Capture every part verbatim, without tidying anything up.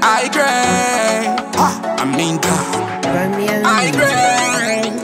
I grade. Ah, I mean that. I grade.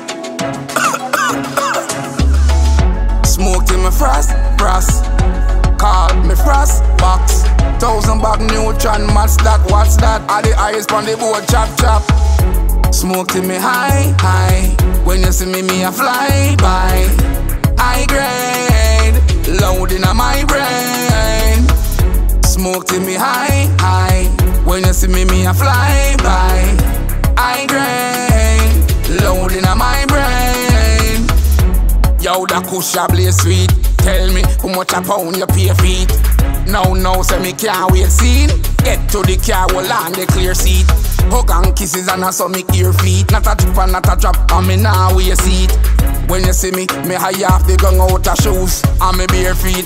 Smoke till me frost, frost. Call me frost box. Thousand back neutron, match that, what's that? All the eyes on the board, chop chop. Smoke till me high, high. When you see me, me a fly by. I grade, loud in my brain. Smoke till me high, high. When you see me, me a fly by. I grade, loud in my brain. Yo, that kusha blaze sweet. Tell me how much a pound you pay feet. Now, now, say me can't wait seen. Get to the car, well on the clear seat. Hug and kisses and I saw me ear feet. Not a drip and not a drop, and me now we see it. When you see me, me high off the gun out of shoes and me bare feet.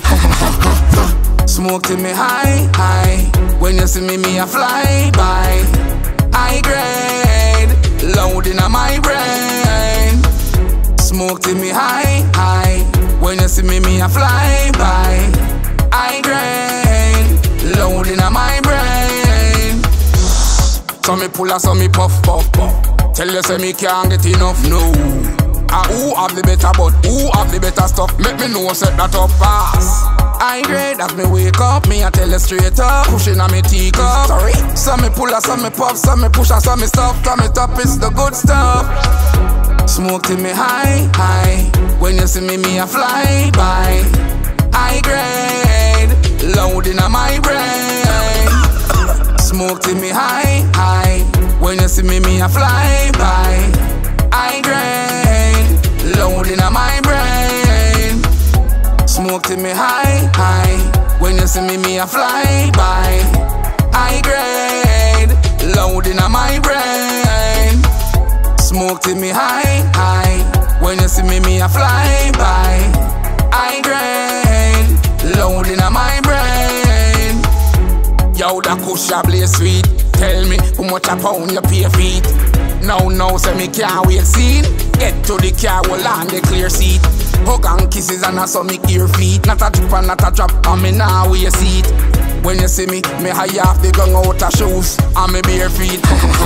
Smoke till me high, high. When you see me, me a fly by. I grade, loud in my brain. Smoke till me high, high. When you see me, me a fly by. I grade, loud in my brain. So me pull a, so me puff, puff, puff. Tell you say me can't get enough, no. Ah, who have the better, but who have the better stuff? Make me know, set that up fast. I grade as me wake up, me a tell you straight up. Pushing on me teacup. Sorry. So me pull a, so me puff, so me push a, so me stuff. From it up, it's the good stuff. Smoke till me high, high. When you see me, me a fly by. I grade, loud in my brain. Smoke till me high, high. When you see me, me a fly by. I grade, loud in my brain. Smoke till me high, high. When you see me, me a fly by. I grade, loud in my brain. Smoke till me high, high. When you see me, me a fly by. I grade, loud in my brain. Yo, that kusha blaze sweet. Tell me how much a pound you pay feet. Now, now, say me can't wait seen. Get to the car, well on the clear seat. Hug and kisses and I saw me ear feet. Not a drip and not a drop, and me now we see it. When you see me, me high off the gun out of shoes and me bare feet.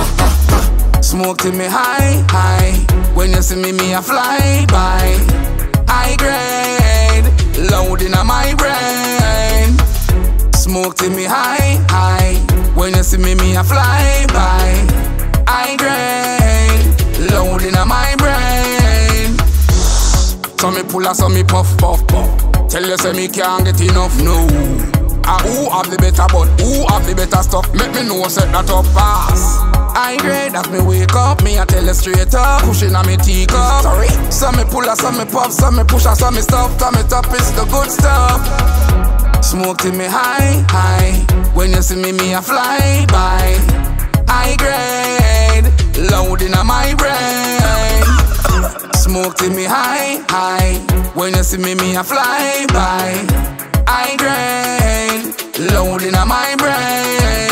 Smoke till me high, high. When you see me, me a fly by. I grade, loud in my brain. Smoke till me high, high. When you see me, me a fly by. I grade, loud in my brain. So me pull a, so me puff, puff, puff. Tell you say me can't get enough, no. Ah, who have the better, but who have the better stuff? Make me know, set that up fast. I grade as me wake up, me a tell you straight up. Pushing on me teacup. Sorry. So me pull a, so me puff, so me push a, so me stuff. From it up, it's the good stuff. Smoke till me high, high. When you see me, me a fly by. I grade, loud in my brain. Smoke till me high, high. When you see me, me a fly by. I grade, loud in my brain.